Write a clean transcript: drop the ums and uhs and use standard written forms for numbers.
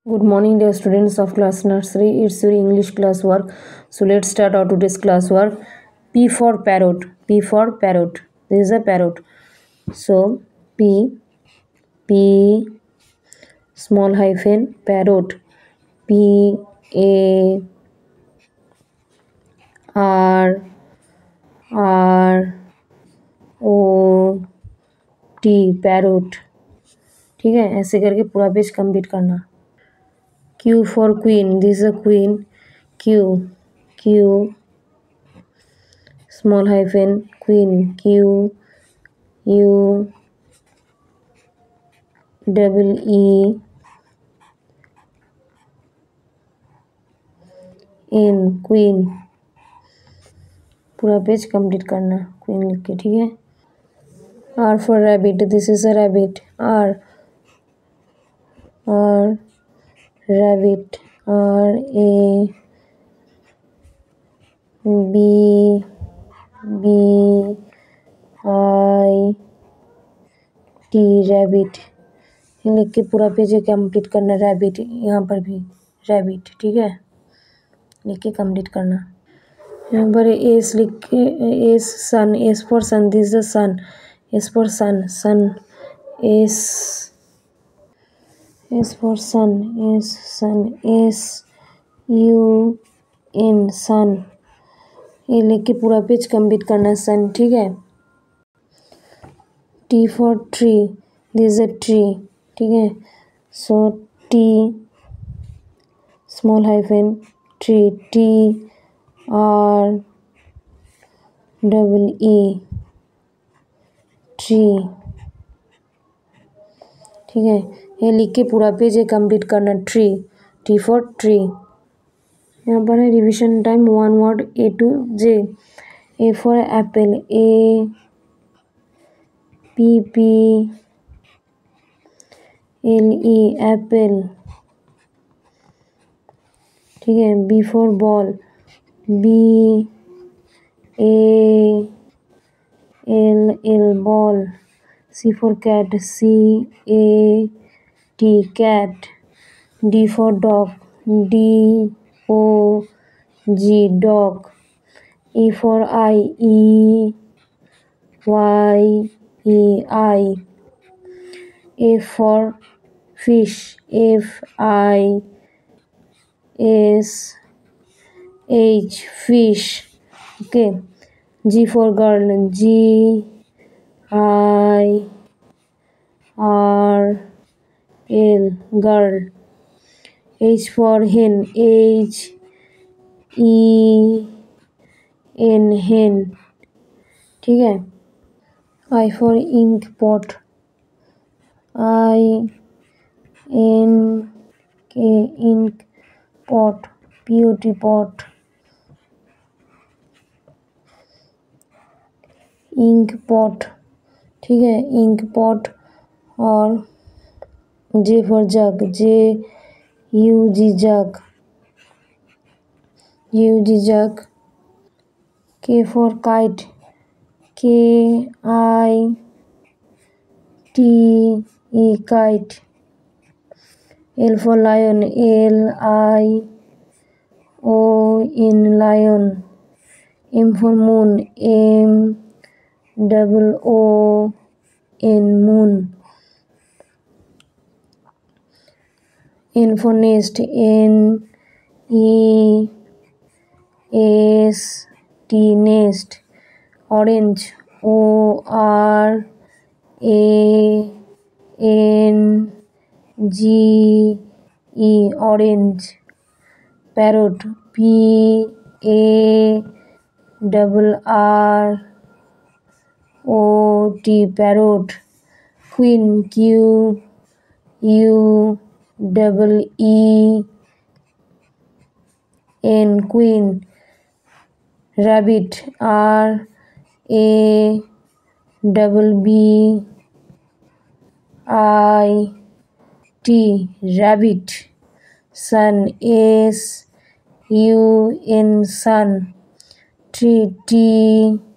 Good morning, dear students of class nursery. It's your English class work. So let's start our today's class work. P for parrot. P for parrot. This is a parrot. So P small hyphen parrot. P-A-R-R-O-T parrot. ठीक है, ऐसे करके पूरा page complete करना. Q for queen. This is a queen. Q small hyphen queen. Q-U-E-N queen. पूरा page complete करना queen लिख के. ठीक है. R for rabbit. This is a rabbit. R rabbit. R-A-B-B-I-T rabbit. ये लिख के पूरा पेज कंप्लीट करना. रैबिट यहाँ पर भी रैबिट. ठीक है, लिख के कंप्लीट करना. यहाँ पर एस लिख के S sun. S for sun. This the sun. S for sun. Sun S for sun. S-U-N sun. ये लिख के पूरा पेज कंप्लीट करना. सन. ठीक है. T for tree. This is a tree. ठीक है. So T small hyphen tree. T-R-E-E tree. ठीक है. ये लिख के पूरा पेज कंप्लीट करना. ट्री. T for tree. यहाँ पर है revision time. 1 word A to J. A for apple. A-P-P-L-E apple. ठीक है. B for ball. B-A-L-L ball. C for cat. C-A-T cat. D for dog. D-O-G dog. E for eye. E-Y-E-I. F for fish. F-I-S-H fish. Okay. G for girl. G-I-R-L girl. H for hen. H-E-N hen. ठीक है. I for ink pot. I-N-K ink pot. P-O-T pot. Ink pot. ठीक है. Ink pot. और J for jug. J-U-G jug. U-G jug. K for kite. K-I-T-E kite. L for lion. L-I-O-N lion. M for moon. M-O-O-N moon. N for nest. N-E-S-T nest. Orange. O-R-A-N-G-E orange. Parrot. P-A-R-R-O-T parrot. Queen. Q-U-E-E-N queen. Rabbit. R-A-B-B-I-T rabbit. Sun. S-U-N sun. Tree.